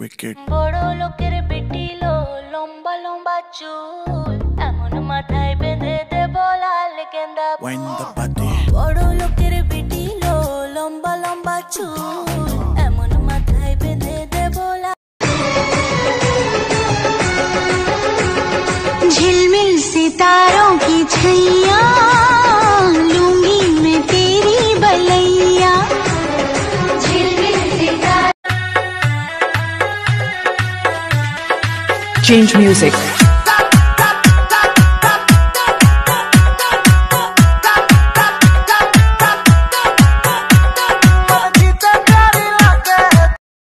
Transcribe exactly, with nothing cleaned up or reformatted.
wicked. বড় লোকের বেটি লো লম্বা লম্বা চুল এমন মাথায় বেঁধে দেব লাল গেন্দা Wind the body. বড় লোকের বেটি লো লম্বা লম্বা চুল এমন মাথায় বেঁধে দেব লাল झिलमिल सितारों की छैया लूंगी मैं तेरी बलैया झिलमिल सितारों Change music.